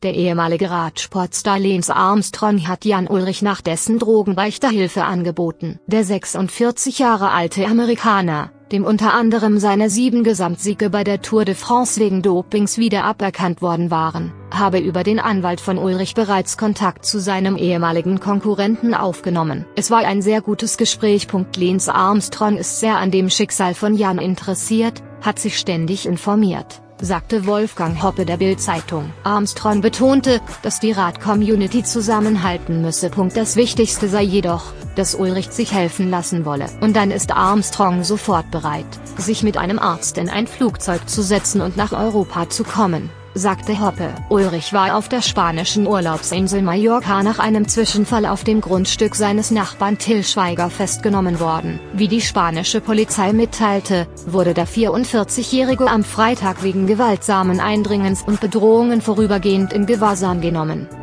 Der ehemalige Radsportstar Lance Armstrong hat Jan Ullrich nach dessen Drogenbeichte Hilfe angeboten. Der 46 Jahre alte Amerikaner, dem unter anderem seine 7 Gesamtsiege bei der Tour de France wegen Dopings wieder aberkannt worden waren, habe über den Anwalt von Ullrich bereits Kontakt zu seinem ehemaligen Konkurrenten aufgenommen. Es war ein sehr gutes Gespräch. Lance Armstrong ist sehr an dem Schicksal von Jan interessiert, hat sich ständig informiert, sagte Wolfgang Hoppe der Bild-Zeitung. Armstrong betonte, dass die Rad-Community zusammenhalten müsse. Das Wichtigste sei jedoch, dass Ullrich sich helfen lassen wolle. Und dann ist Armstrong sofort bereit, sich mit einem Arzt in ein Flugzeug zu setzen und nach Europa zu kommen, sagte Hoppe. Ullrich war auf der spanischen Urlaubsinsel Mallorca nach einem Zwischenfall auf dem Grundstück seines Nachbarn Till Schweiger festgenommen worden. Wie die spanische Polizei mitteilte, wurde der 44-Jährige am Freitag wegen gewaltsamen Eindringens und Bedrohungen vorübergehend in Gewahrsam genommen.